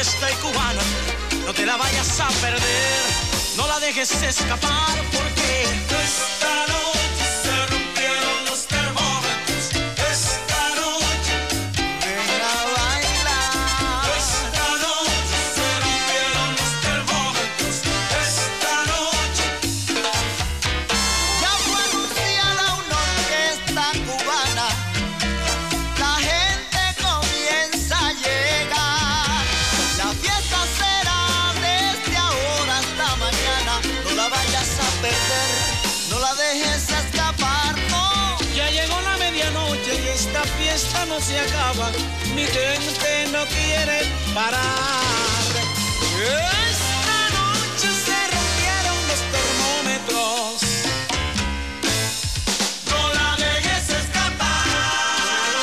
fiesta y cubana, no te la vayas a perder, no la dejes escapar porque esta noche se rompieron los termómetros, esta noche ven a bailar, esta noche se rompieron los termómetros, esta noche. Ya fue anunciada una orquesta cubana, la gente comienza a llegar, la fiesta será desde ahora hasta mañana, no la vayas a perder, no la dejes escapar, no. Ya llegó la medianoche y esta fiesta no se acaba, mi gente no quiere parar. Esta noche se rompieron los termómetros, no la dejes escapar.